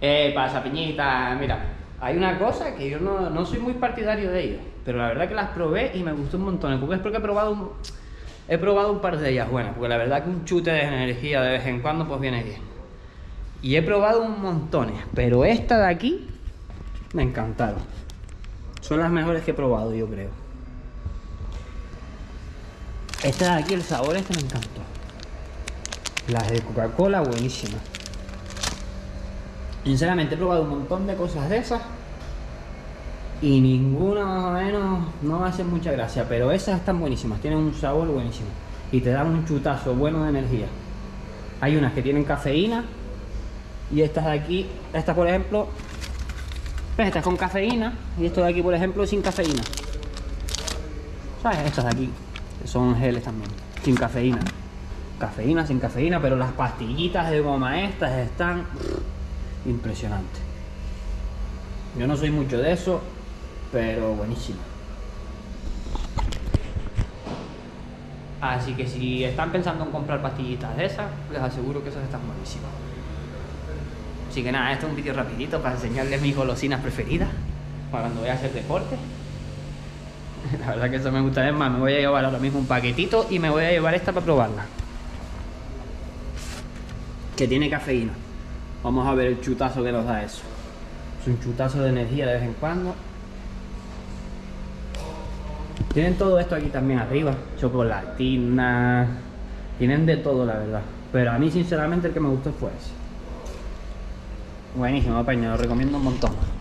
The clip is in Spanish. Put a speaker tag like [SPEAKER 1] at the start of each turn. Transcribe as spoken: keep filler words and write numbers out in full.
[SPEAKER 1] Eh, pasa, piñita, mira, hay una cosa que yo no, no soy muy partidario de ellos, pero la verdad que las probé y me gustó un montón. Porque es porque he probado un, he probado un par de ellas buenas, porque la verdad que un chute de energía de vez en cuando pues viene bien. Y he probado un montón, pero esta de aquí me encantaron. Son las mejores que he probado, yo creo. Esta de aquí, el sabor este me encantó. Las de Coca-Cola, buenísimas. Sinceramente he probado un montón de cosas de esas y ninguna más o menos no me hace mucha gracia, pero esas están buenísimas, tienen un sabor buenísimo y te dan un chutazo bueno de energía. Hay unas que tienen cafeína y estas de aquí, estas por ejemplo, estas con cafeína y esto de aquí por ejemplo sin cafeína. ¿Sabes? Estas de aquí son geles también, sin cafeína. Cafeína, sin cafeína, pero las pastillitas de goma estas están impresionantes. Yo no soy mucho de eso, pero buenísimo. Así que si están pensando en comprar pastillitas de esas, les aseguro que esas están buenísimas. Así que nada, esto es un vídeo rapidito para enseñarles mis golosinas preferidas para cuando voy a hacer deporte. La verdad que eso me gusta. Es más, me voy a llevar ahora mismo un paquetito y me voy a llevar esta para probarla, que tiene cafeína. Vamos a ver el chutazo que nos da eso. Es un chutazo de energía de vez en cuando. Tienen todo esto aquí también arriba, chocolatina, tienen de todo la verdad, pero a mí sinceramente el que me gustó fue ese. Buenísimo, paña, lo recomiendo un montón.